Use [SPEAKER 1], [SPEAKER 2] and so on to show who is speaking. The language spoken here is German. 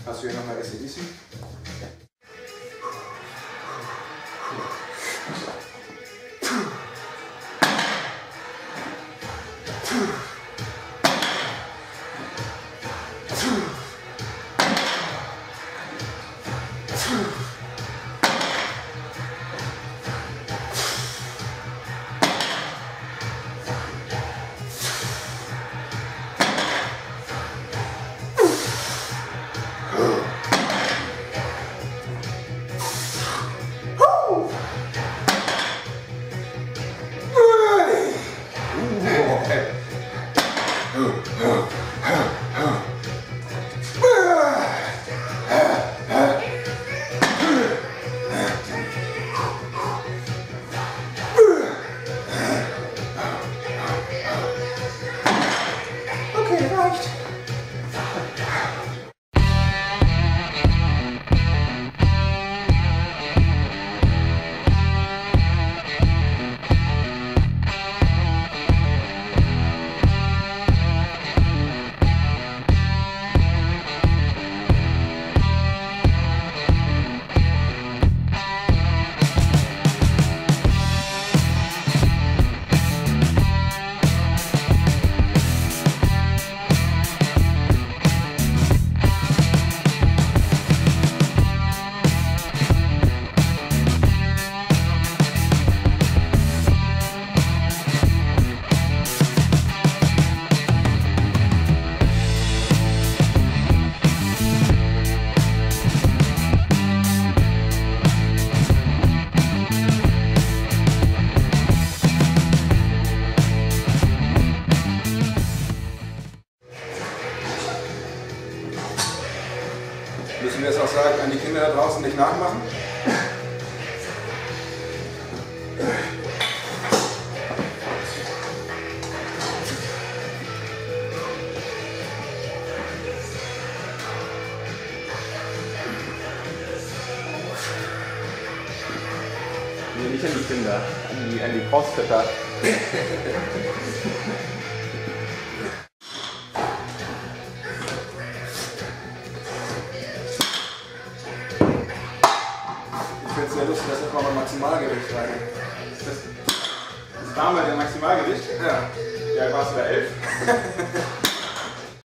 [SPEAKER 1] Hast du hier nochmal AC/DC? Okay, reicht. Müssen wir jetzt auch sagen, an die Kinder da draußen nicht nachmachen?
[SPEAKER 2] Nee, nicht an die Kinder, an die Crossfitter.
[SPEAKER 1] Ich finde es sehr lustig, dass das mal Maximalgewicht rein.
[SPEAKER 2] Das war mal der Maximalgewicht?
[SPEAKER 1] Ja.
[SPEAKER 2] Ja, warst du da 11?